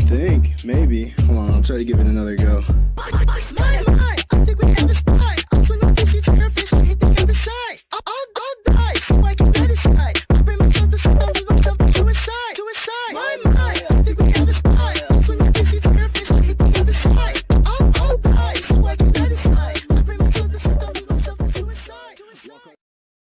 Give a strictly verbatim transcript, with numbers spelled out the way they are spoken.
think, maybe. Hold on, I'll try to give it another go. Mine, mine.